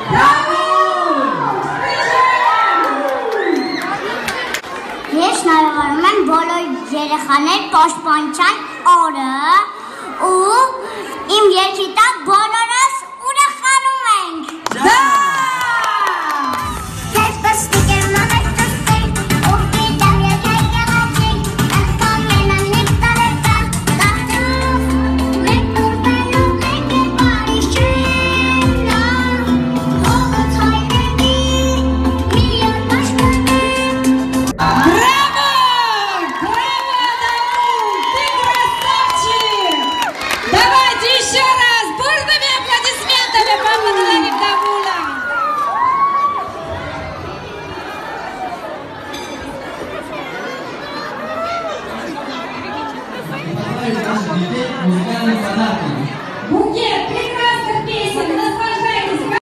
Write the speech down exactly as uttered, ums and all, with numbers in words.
Ես նայում եմ բոլոր երեխաներ պաշտպանության օրը ու իմ երկի տակ բոլոր